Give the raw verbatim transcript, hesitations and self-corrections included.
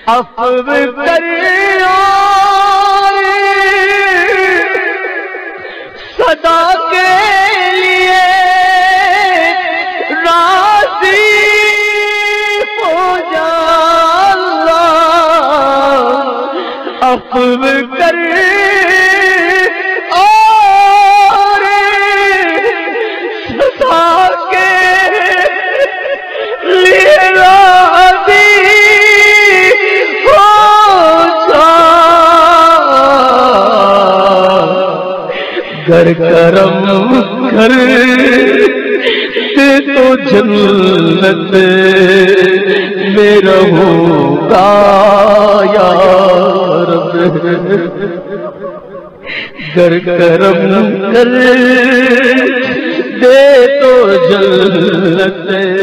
عفو کر صدا کے لیے راضی ہو جا اللہ، عفو کر اور صدا کے لیے راضی ہو جا، گر کرم کر دے تو جنت میں رہوں گا یا رب، گر کرم کر دے تو جنت